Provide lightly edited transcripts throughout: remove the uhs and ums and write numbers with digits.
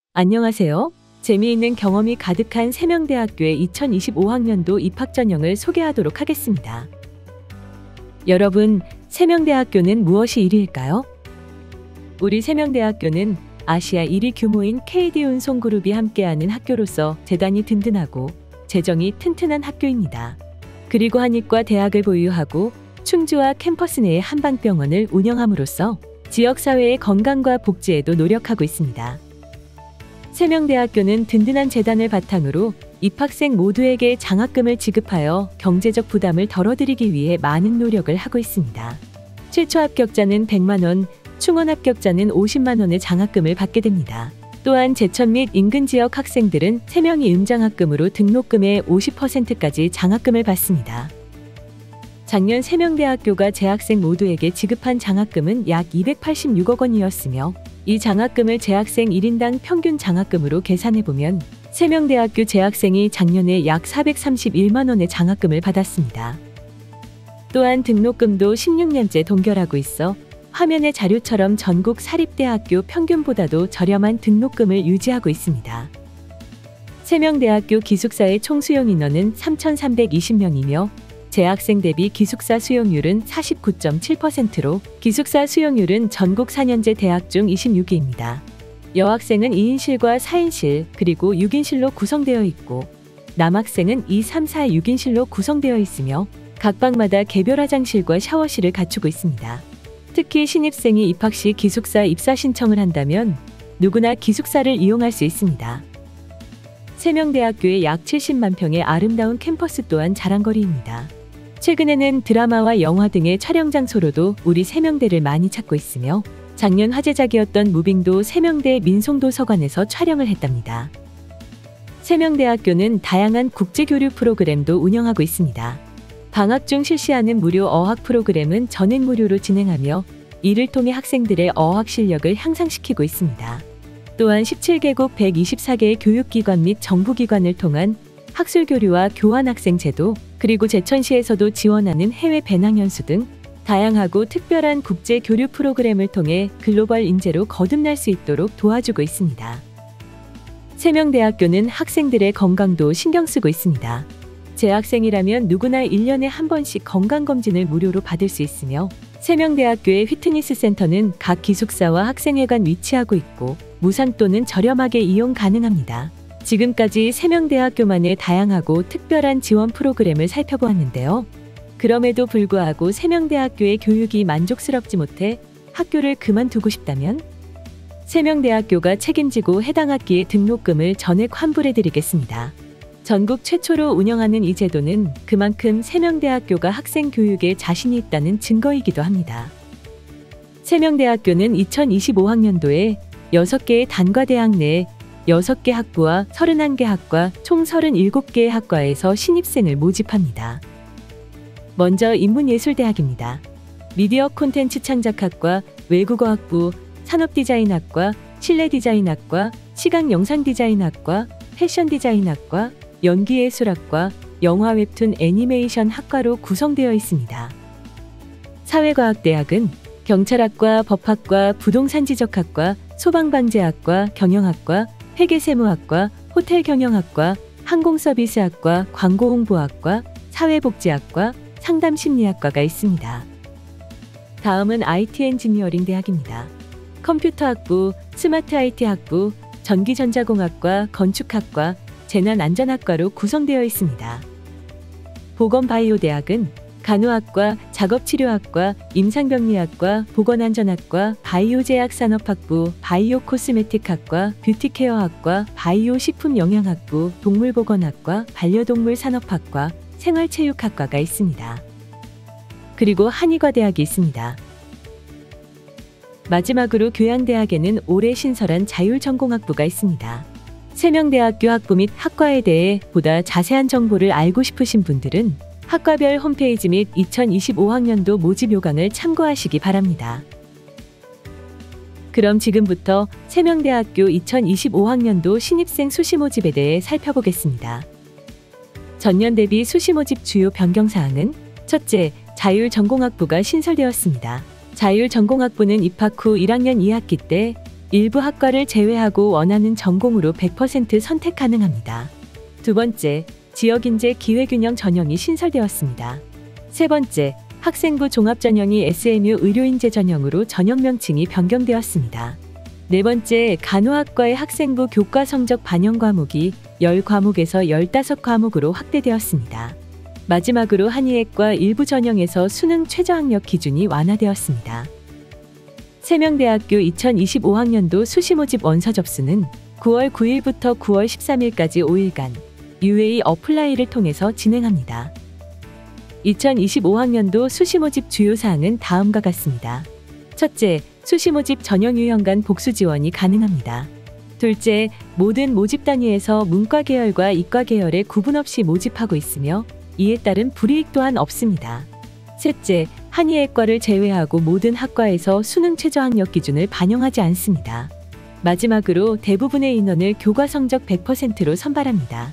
안녕하세요. 재미있는 경험이 가득한 세명대학교의 2025학년도 입학 전형을 소개하도록 하겠습니다. 여러분, 세명대학교는 무엇이 1위일까요? 우리 세명대학교는 아시아 1위 규모인 KD운송그룹이 함께하는 학교로서 재단이 든든하고 재정이 튼튼한 학교입니다. 그리고 한의과 대학을 보유하고 충주와 캠퍼스 내에 한방병원을 운영함으로써 지역사회의 건강과 복지에도 노력하고 있습니다. 세명대학교는 든든한 재단을 바탕으로 입학생 모두에게 장학금을 지급하여 경제적 부담을 덜어드리기 위해 많은 노력을 하고 있습니다. 최초 합격자는 100만 원, 충원 합격자는 50만 원의 장학금을 받게 됩니다. 또한 제천 및 인근 지역 학생들은 세명이 음장학금으로 등록금의 50%까지 장학금을 받습니다. 작년 세명대학교가 재학생 모두에게 지급한 장학금은 약 286억 원이었으며 이 장학금을 재학생 1인당 평균 장학금으로 계산해보면 세명대학교 재학생이 작년에 약 431만 원의 장학금을 받았습니다. 또한 등록금도 16년째 동결하고 있어 화면의 자료처럼 전국 사립대학교 평균보다도 저렴한 등록금을 유지하고 있습니다. 세명대학교 기숙사의 총 수용 인원은 3,320명이며 재학생 대비 기숙사 수용률은 49.7%로 기숙사 수용률은 전국 4년제 대학 중 26위입니다. 여학생은 2인실과 4인실 그리고 6인실로 구성되어 있고 남학생은 2, 3, 4, 6인실로 구성되어 있으며 각 방마다 개별 화장실과 샤워실을 갖추고 있습니다. 특히 신입생이 입학 시 기숙사 입사 신청을 한다면 누구나 기숙사를 이용할 수 있습니다. 세명대학교의 약 70만 평의 아름다운 캠퍼스 또한 자랑거리입니다. 최근에는 드라마와 영화 등의 촬영 장소로도 우리 세명대를 많이 찾고 있으며 작년 화제작이었던 무빙도 세명대 민송도서관에서 촬영을 했답니다. 세명대학교는 다양한 국제교류 프로그램도 운영하고 있습니다. 방학 중 실시하는 무료 어학 프로그램은 전액 무료로 진행하며 이를 통해 학생들의 어학 실력을 향상시키고 있습니다. 또한 17개국 124개의 교육기관 및 정부기관을 통한 학술교류와 교환학생 제도, 그리고 제천시에서도 지원하는 해외 배낭연수 등 다양하고 특별한 국제 교류 프로그램을 통해 글로벌 인재로 거듭날 수 있도록 도와주고 있습니다. 세명대학교는 학생들의 건강도 신경 쓰고 있습니다. 재학생이라면 누구나 1년에 한 번씩 건강검진을 무료로 받을 수 있으며 세명대학교의 휘트니스 센터는 각 기숙사와 학생회관 위치하고 있고 무상 또는 저렴하게 이용 가능합니다. 지금까지 세명대학교만의 다양하고 특별한 지원 프로그램을 살펴보았는데요. 그럼에도 불구하고 세명대학교의 교육이 만족스럽지 못해 학교를 그만두고 싶다면 세명대학교가 책임지고 해당 학기의 등록금을 전액 환불해드리겠습니다. 전국 최초로 운영하는 이 제도는 그만큼 세명대학교가 학생 교육에 자신이 있다는 증거이기도 합니다. 세명대학교는 2025학년도에 6개의 단과대학 내 6개 학부와 31개 학과 총 37개의 학과에서 신입생을 모집합니다. 먼저 인문예술대학입니다. 미디어 콘텐츠 창작학과, 외국어학부, 산업디자인학과, 실내디자인학과, 시각영상디자인학과, 패션디자인학과, 연기예술학과, 영화웹툰 애니메이션 학과로 구성되어 있습니다. 사회과학대학은 경찰학과, 법학과, 부동산지적학과, 소방방재학과, 경영학과, 회계세무학과, 호텔경영학과, 항공서비스학과, 광고홍보학과, 사회복지학과, 상담심리학과가 있습니다. 다음은 IT 엔지니어링 대학입니다. 컴퓨터학부, 스마트 IT학부, 전기전자공학과, 건축학과, 재난안전학과로 구성되어 있습니다. 보건바이오대학은 간호학과, 작업치료학과, 임상병리학과, 보건안전학과, 바이오제약산업학부, 바이오코스메틱학과, 뷰티케어학과, 바이오식품영양학부, 동물보건학과, 반려동물산업학과, 생활체육학과가 있습니다. 그리고 한의과대학이 있습니다. 마지막으로 교양대학에는 올해 신설한 자율전공학부가 있습니다. 세명대학교 학부 및 학과에 대해 보다 자세한 정보를 알고 싶으신 분들은 학과별 홈페이지 및 2025학년도 모집 요강을 참고하시기 바랍니다. 그럼 지금부터 세명대학교 2025학년도 신입생 수시 모집에 대해 살펴보겠습니다. 전년 대비 수시 모집 주요 변경사항은 첫째, 자율전공학부가 신설되었습니다. 자율전공학부는 입학 후 1학년 2학기 때 일부 학과를 제외하고 원하는 전공으로 100% 선택 가능합니다. 두 번째, 지역인재 기회균형 전형이 신설되었습니다. 세 번째, 학생부 종합전형이 SMU 의료인재 전형으로 전형 명칭이 변경되었습니다. 네 번째, 간호학과의 학생부 교과 성적 반영 과목이 10과목에서 15과목으로 확대되었습니다. 마지막으로 한의학과 일부 전형에서 수능 최저학력 기준이 완화되었습니다. 세명대학교 2025학년도 수시 모집 원서 접수는 9월 9일부터 9월 13일까지 5일간 UA 어플라이를 통해서 진행합니다. 2025학년도 수시 모집 주요 사항은 다음과 같습니다. 첫째, 수시 모집 전형 유형 간 복수 지원이 가능합니다. 둘째, 모든 모집 단위에서 문과 계열과 이과 계열에 구분 없이 모집하고 있으며 이에 따른 불이익 또한 없습니다. 셋째, 한의학과를 제외하고 모든 학과에서 수능 최저학력 기준을 반영하지 않습니다. 마지막으로 대부분의 인원을 교과 성적 100%로 선발합니다.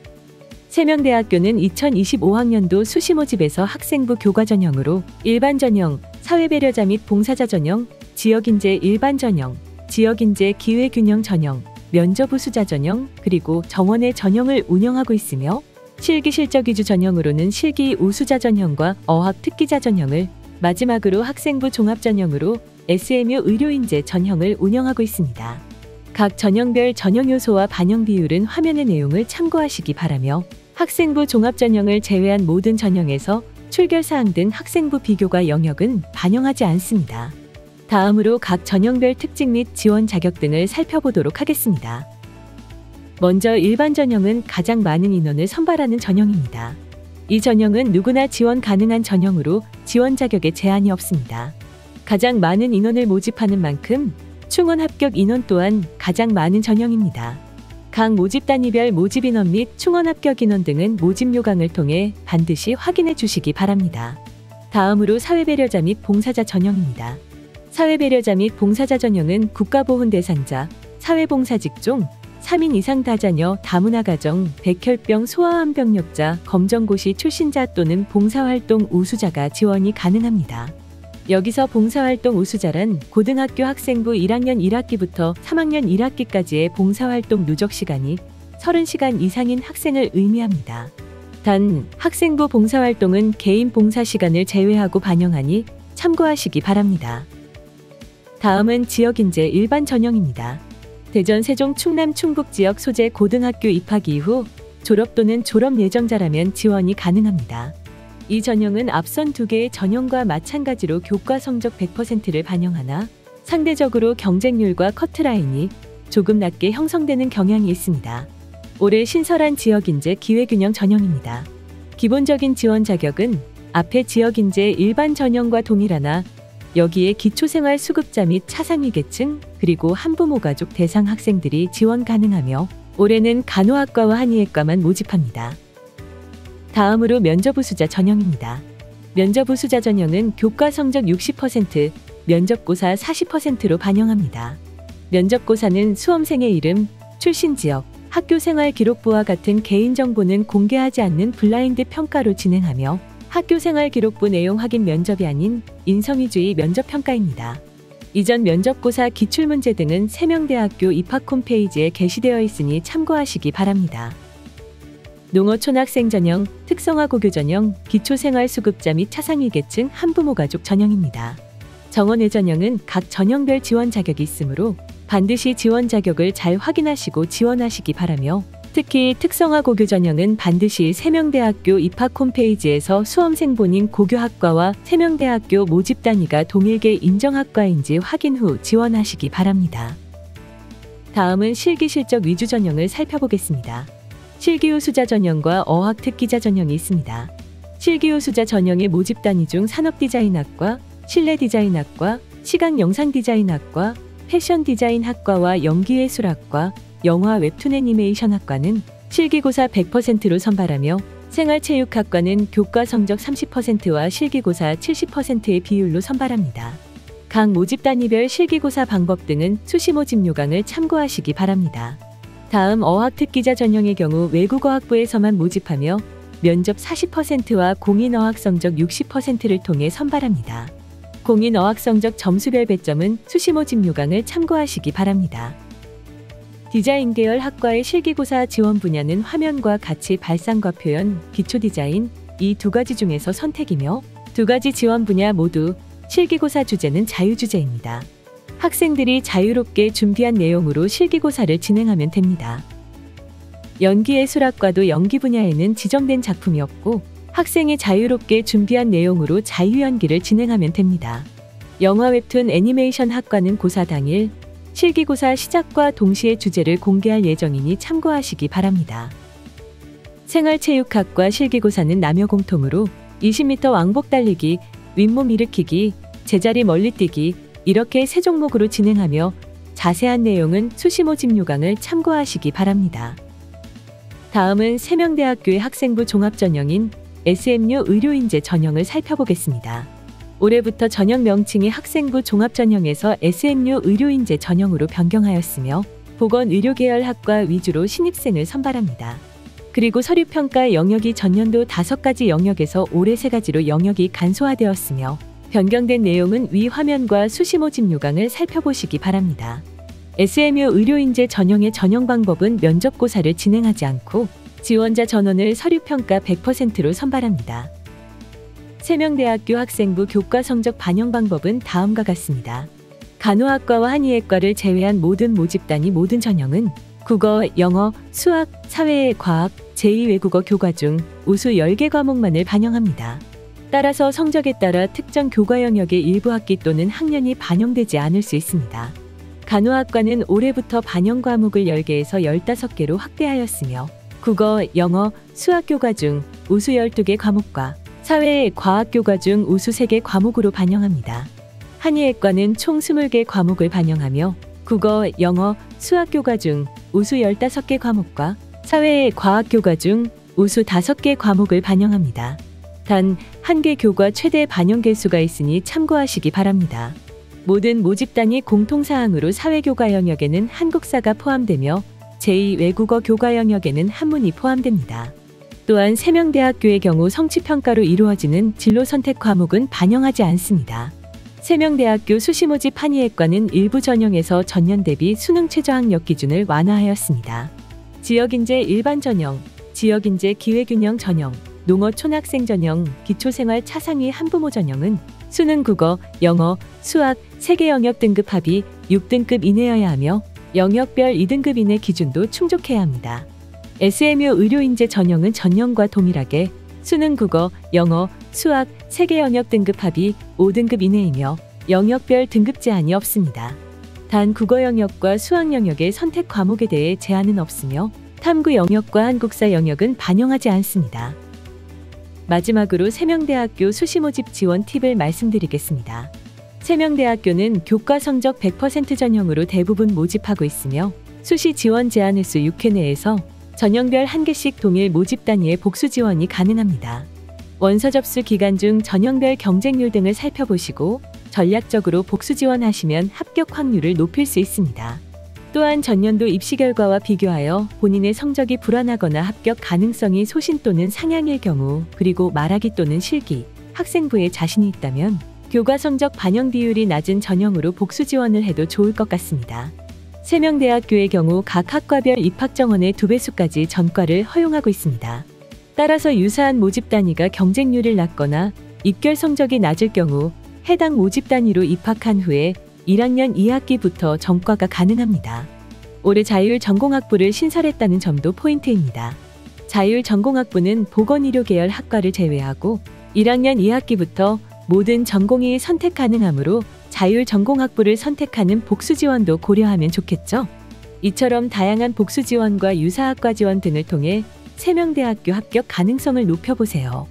세명대학교는 2025학년도 수시 모집에서 학생부 교과 전형으로 일반 전형, 사회배려자 및 봉사자 전형, 지역인재 일반 전형, 지역인재 기회균형 전형, 면접 우수자 전형, 그리고 정원의 전형을 운영하고 있으며 실기 실적 위주 전형으로는 실기 우수자 전형과 어학 특기자 전형을, 마지막으로 학생부 종합 전형으로 SMU 의료인재 전형을 운영하고 있습니다. 각 전형별 전형 요소와 반영 비율은 화면의 내용을 참고하시기 바라며 학생부 종합 전형을 제외한 모든 전형에서 출결사항 등 학생부 비교과 영역은 반영하지 않습니다. 다음으로 각 전형별 특징 및 지원 자격 등을 살펴보도록 하겠습니다. 먼저 일반 전형은 가장 많은 인원을 선발하는 전형입니다. 이 전형은 누구나 지원 가능한 전형으로 지원 자격에 제한이 없습니다. 가장 많은 인원을 모집하는 만큼 충원 합격 인원 또한 가장 많은 전형입니다. 각 모집 단위별 모집 인원 및 충원 합격 인원 등은 모집 요강을 통해 반드시 확인해 주시기 바랍니다. 다음으로 사회배려자 및 봉사자 전형입니다. 사회배려자 및 봉사자 전형은 국가보훈 대상자, 사회봉사 직종, 3인 이상 다자녀, 다문화 가정, 백혈병 소아암 병력자, 검정고시 출신자 또는 봉사활동 우수자가 지원이 가능합니다. 여기서 봉사활동 우수자란 고등학교 학생부 1학년 1학기부터 3학년 1학기까지의 봉사활동 누적 시간이 30시간 이상인 학생을 의미합니다. 단, 학생부 봉사활동은 개인 봉사 시간을 제외하고 반영하니 참고하시기 바랍니다. 다음은 지역인재 일반 전형입니다. 대전, 세종, 충남, 충북 지역 소재 고등학교 입학 이후 졸업 또는 졸업 예정자라면 지원이 가능합니다. 이 전형은 앞선 두 개의 전형과 마찬가지로 교과 성적 100%를 반영하나 상대적으로 경쟁률과 커트라인이 조금 낮게 형성되는 경향이 있습니다. 올해 신설한 지역인재 기회균형 전형입니다. 기본적인 지원 자격은 앞의 지역인재 일반 전형과 동일하나 여기에 기초생활수급자 및 차상위계층 그리고 한부모 가족 대상 학생들이 지원 가능하며 올해는 간호학과와 한의학과만 모집합니다. 다음으로 면접우수자 전형입니다. 면접우수자 전형은 교과 성적 60%, 면접고사 40%로 반영합니다. 면접고사는 수험생의 이름, 출신 지역, 학교생활 기록부와 같은 개인정보는 공개하지 않는 블라인드 평가로 진행하며 학교생활 기록부 내용 확인 면접이 아닌 인성위주의 면접평가입니다. 이전 면접고사 기출문제 등은 세명대학교 입학 홈페이지에 게시되어 있으니 참고하시기 바랍니다. 농어촌학생 전형, 특성화 고교 전형, 기초생활수급자 및 차상위계층 한부모 가족 전형입니다. 정원의 전형은 각 전형별 지원 자격이 있으므로 반드시 지원 자격을 잘 확인하시고 지원하시기 바라며 특히 특성화 고교 전형은 반드시 세명대학교 입학 홈페이지에서 수험생 본인 고교학과와 세명대학교 모집 단위가 동일계 인정학과인지 확인 후 지원하시기 바랍니다. 다음은 실기실적 위주 전형을 살펴보겠습니다. 실기우수자 전형과 어학특기자 전형이 있습니다. 실기우수자 전형의 모집 단위 중 산업디자인학과, 실내디자인학과, 시각영상디자인학과, 패션디자인학과와 연기예술학과, 영화 웹툰 애니메이션학과는 실기고사 100%로 선발하며 생활체육학과는 교과 성적 30%와 실기고사 70%의 비율로 선발합니다. 각 모집 단위별 실기고사 방법 등은 수시 모집 요강을 참고하시기 바랍니다. 다음 어학특기자 전형의 경우 외국어학부에서만 모집하며 면접 40%와 공인어학 성적 60%를 통해 선발합니다. 공인 어학 성적 점수별 배점은 수시 모집 요강을 참고하시기 바랍니다. 디자인 계열 학과의 실기고사 지원 분야는 화면과 같이 발상과 표현, 기초 디자인 이 두 가지 중에서 선택이며 두 가지 지원 분야 모두 실기고사 주제는 자유주제입니다. 학생들이 자유롭게 준비한 내용으로 실기고사를 진행하면 됩니다. 연기예술학과도 연기 분야에는 지정된 작품이 없고 학생이 자유롭게 준비한 내용으로 자유연기를 진행하면 됩니다. 영화 웹툰 애니메이션 학과는 고사 당일 실기고사 시작과 동시에 주제를 공개할 예정이니 참고하시기 바랍니다. 생활체육학과 실기고사는 남녀 공통으로 20m 왕복 달리기, 윗몸 일으키기, 제자리 멀리뛰기 이렇게 세 종목으로 진행하며 자세한 내용은 수시 모집 요강을 참고하시기 바랍니다. 다음은 세명대학교의 학생부 종합전형인 SMU 의료인재 전형을 살펴보겠습니다. 올해부터 전형 명칭이 학생부 종합전형에서 SMU 의료인재 전형으로 변경하였으며 보건의료계열 학과 위주로 신입생을 선발합니다. 그리고 서류평가 영역이 전년도 5가지 영역에서 올해 3가지로 영역이 간소화되었으며 변경된 내용은 위 화면과 수시 모집 요강을 살펴보시기 바랍니다. SMU 의료인재 전형의 전형 방법은 면접고사를 진행하지 않고 지원자 전원을 서류평가 100%로 선발합니다. 세명대학교 학생부 교과 성적 반영 방법은 다음과 같습니다. 간호학과와 한의학과를 제외한 모든 모집단이 모든 전형은 국어, 영어, 수학, 사회, 과학, 제2외국어 교과 중 우수 10개 과목만을 반영합니다. 따라서 성적에 따라 특정 교과 영역의 일부 학기 또는 학년이 반영되지 않을 수 있습니다. 간호학과는 올해부터 반영 과목을 10개에서 15개로 확대하였으며 국어, 영어, 수학 교과 중 우수 12개 과목과 사회, 과학 교과 중 우수 3개 과목으로 반영합니다. 한의학과는 총 20개 과목을 반영하며 국어, 영어, 수학 교과 중 우수 15개 과목과 사회, 과학 교과 중 우수 5개 과목을 반영합니다. 단, 한 개 교과 최대 반영 개수가 있으니 참고하시기 바랍니다. 모든 모집단이 공통사항으로 사회교과 영역에는 한국사가 포함되며 제2외국어 교과 영역에는 한문이 포함됩니다. 또한 세명대학교의 경우 성취평가로 이루어지는 진로 선택 과목은 반영하지 않습니다. 세명대학교 수시 모집 한의학과는 일부 전형에서 전년 대비 수능 최저학력 기준을 완화하였습니다. 지역인재 일반 전형, 지역인재 기회균형 전형, 농어 촌학생 전형, 기초생활 차상위 한부모 전형은 수능 국어, 영어, 수학 3개 영역 등급 합이 6등급 이내여야 하며 영역별 2등급 이내 기준도 충족해야 합니다. SMU 의료인재 전형은 전년과 동일하게 수능 국어, 영어, 수학 3개 영역 등급 합이 5등급 이내이며 영역별 등급 제한이 없습니다. 단 국어 영역과 수학 영역의 선택 과목에 대해 제한은 없으며 탐구 영역과 한국사 영역은 반영하지 않습니다. 마지막으로 세명대학교 수시 모집 지원 팁을 말씀드리겠습니다. 세명대학교는 교과 성적 100% 전형으로 대부분 모집하고 있으며 수시 지원 제한 횟수 6회 내에서 전형별 1개씩 동일 모집 단위의 복수 지원이 가능합니다. 원서 접수 기간 중 전형별 경쟁률 등을 살펴보시고 전략적으로 복수 지원하시면 합격 확률을 높일 수 있습니다. 또한 전년도 입시 결과와 비교하여 본인의 성적이 불안하거나 합격 가능성이 소신 또는 상향일 경우, 그리고 말하기 또는 실기, 학생부에 자신이 있다면 교과 성적 반영 비율이 낮은 전형으로 복수 지원을 해도 좋을 것 같습니다. 세명대학교의 경우 각 학과별 입학 정원의 2배수까지 전과를 허용하고 있습니다. 따라서 유사한 모집 단위가 경쟁률이 낮거나 입결 성적이 낮을 경우 해당 모집 단위로 입학한 후에 1학년 2학기부터 전과가 가능합니다. 올해 자율 전공학부를 신설했다는 점도 포인트입니다. 자율 전공학부는 보건의료 계열 학과를 제외하고 1학년 2학기부터 모든 전공이 선택 가능하므로 자율 전공학부를 선택하는 복수 지원도 고려하면 좋겠죠? 이처럼 다양한 복수 지원과 유사학과 지원 등을 통해 세명대학교 합격 가능성을 높여보세요.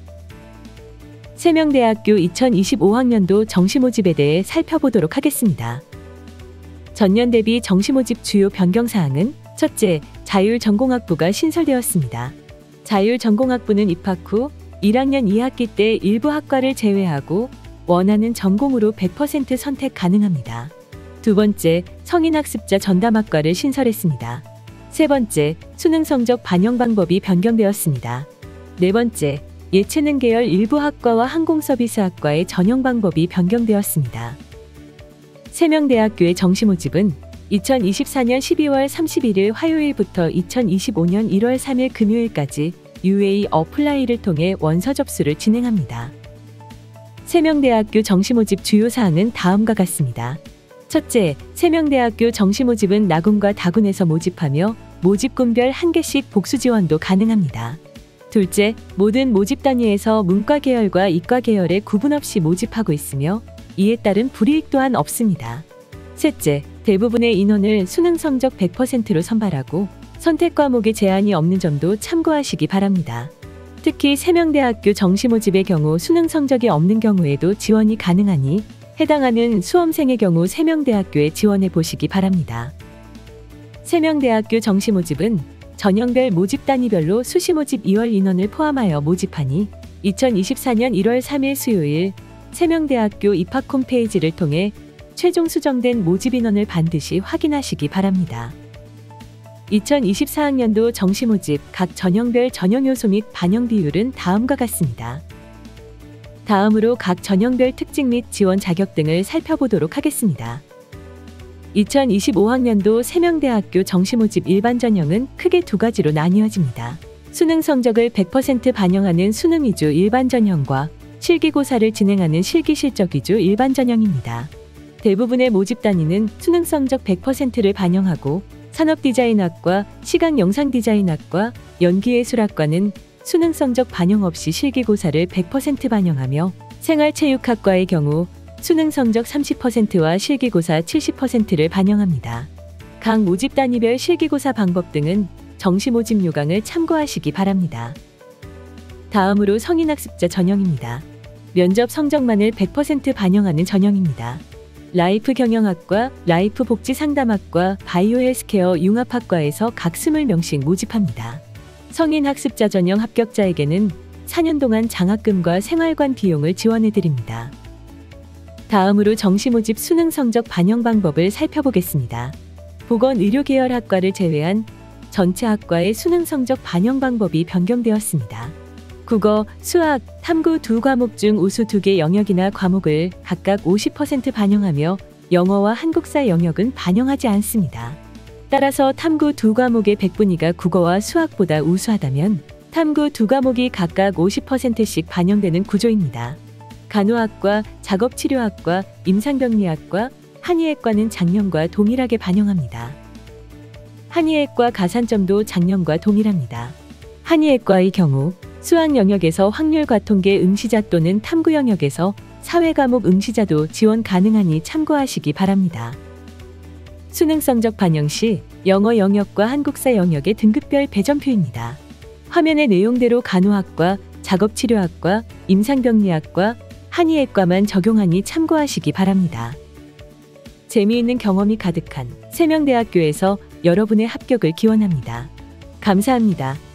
세명대학교 2025학년도 정시 모집에 대해 살펴보도록 하겠습니다. 전년 대비 정시 모집 주요 변경 사항은 첫째, 자율 전공학부가 신설되었습니다. 자율 전공학부는 입학 후 1학년 2학기 때 일부 학과를 제외하고 원하는 전공으로 100% 선택 가능합니다. 두 번째, 성인학습자 전담학과를 신설했습니다. 세 번째, 수능 성적 반영 방법이 변경되었습니다. 네 번째, 예체능 계열 일부 학과와 항공서비스학과의 전형 방법이 변경되었습니다. 세명대학교의 정시 모집은 2024년 12월 31일 화요일부터 2025년 1월 3일 금요일까지 UA 어플라이를 통해 원서 접수를 진행합니다. 세명대학교 정시 모집 주요 사항은 다음과 같습니다. 첫째, 세명대학교 정시 모집은 나군과 다군에서 모집하며 모집군별 1개씩 복수 지원도 가능합니다. 둘째, 모든 모집 단위에서 문과 계열과 이과 계열에 구분 없이 모집하고 있으며 이에 따른 불이익 또한 없습니다. 셋째, 대부분의 인원을 수능 성적 100%로 선발하고 선택 과목에 제한이 없는 점도 참고하시기 바랍니다. 특히 세명대학교 정시 모집의 경우 수능 성적이 없는 경우에도 지원이 가능하니 해당하는 수험생의 경우 세명대학교에 지원해 보시기 바랍니다. 세명대학교 정시 모집은 전형별 모집 단위별로 수시 모집 2월 인원을 포함하여 모집하니 2024년 1월 3일 수요일 세명대학교 입학 홈페이지를 통해 최종 수정된 모집 인원을 반드시 확인하시기 바랍니다. 2024학년도 정시 모집 각 전형별 전형 요소 및 반영 비율은 다음과 같습니다. 다음으로 각 전형별 특징 및 지원 자격 등을 살펴보도록 하겠습니다. 2025학년도 세명대학교 정시 모집 일반 전형은 크게 두 가지로 나뉘어집니다. 수능 성적을 100% 반영하는 수능 위주 일반 전형과 실기고사를 진행하는 실기 실적 위주 일반 전형입니다. 대부분의 모집 단위는 수능 성적 100%를 반영하고 산업디자인학과, 시각영상디자인학과, 연기예술학과는 수능 성적 반영 없이 실기고사를 100% 반영하며 생활체육학과의 경우 수능 성적 30%와 실기고사 70%를 반영합니다. 각 모집 단위별 실기고사 방법 등은 정시 모집 요강을 참고하시기 바랍니다. 다음으로 성인학습자 전형입니다. 면접 성적만을 100% 반영하는 전형입니다. 라이프 경영학과, 라이프 복지상담학과, 바이오 헬스케어 융합학과에서 각 20명씩 모집합니다. 성인학습자 전형 합격자에게는 4년 동안 장학금과 생활관 비용을 지원해드립니다. 다음으로 정시 모집 수능 성적 반영 방법을 살펴보겠습니다. 보건의료계열학과를 제외한 전체 학과의 수능 성적 반영 방법이 변경되었습니다. 국어, 수학, 탐구 두 과목 중 우수 2개 영역이나 과목을 각각 50% 반영하며 영어와 한국사 영역은 반영하지 않습니다. 따라서 탐구 두 과목의 100분위가 국어와 수학보다 우수하다면 탐구 두 과목이 각각 50%씩 반영되는 구조입니다. 간호학과, 작업치료학과, 임상병리학과, 한의학과는 작년과 동일하게 반영합니다. 한의학과 가산점도 작년과 동일합니다. 한의학과의 경우 수학 영역에서 확률과 통계 응시자 또는 탐구 영역에서 사회 과목 응시자도 지원 가능하니 참고하시기 바랍니다. 수능 성적 반영 시 영어 영역과 한국사 영역의 등급별 배점표입니다. 화면의 내용대로 간호학과, 작업치료학과, 임상병리학과, 한의학과만 적용하니 참고하시기 바랍니다. 재미있는 경험이 가득한 세명대학교에서 여러분의 합격을 기원합니다. 감사합니다.